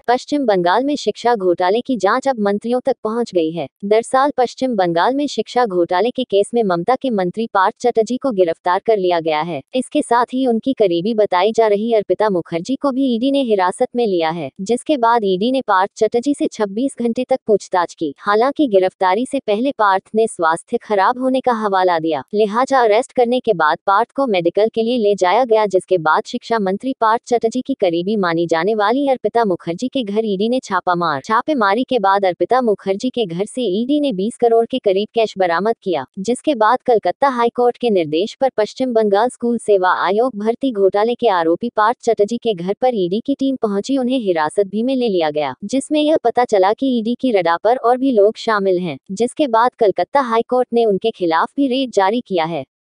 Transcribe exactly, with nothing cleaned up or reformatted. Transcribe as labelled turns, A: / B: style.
A: पश्चिम बंगाल में शिक्षा घोटाले की जांच अब मंत्रियों तक पहुंच गई है। दरअसल पश्चिम बंगाल में शिक्षा घोटाले के केस में ममता के मंत्री पार्थ चटर्जी को गिरफ्तार कर लिया गया है। इसके साथ ही उनकी करीबी बताई जा रही अर्पिता मुखर्जी को भी ईडी ने हिरासत में लिया है, जिसके बाद ईडी ने पार्थ चटर्जी से छब्बीस घंटे तक पूछताछ की। हालांकि गिरफ्तारी से पहले पार्थ ने स्वास्थ्य खराब होने का हवाला दिया, लिहाजा अरेस्ट करने के बाद पार्थ को मेडिकल के लिए ले जाया गया, जिसके बाद शिक्षा मंत्री पार्थ चटर्जी की करीबी मानी जाने वाली अर्पिता मुखर्जी के घर ईडी ने छापा मार छापेमारी के बाद अर्पिता मुखर्जी के घर से ईडी ने बीस करोड़ के करीब कैश बरामद किया, जिसके बाद कलकत्ता हाईकोर्ट के निर्देश पर पश्चिम बंगाल स्कूल सेवा आयोग भर्ती घोटाले के आरोपी पार्थ चटर्जी के घर पर ईडी की टीम पहुंची। उन्हें हिरासत भी में ले लिया गया, जिसमें यह पता चला कि ईडी की रडार पर और भी लोग शामिल हैं, जिसके बाद कलकत्ता हाईकोर्ट ने उनके खिलाफ भी रेड जारी किया है।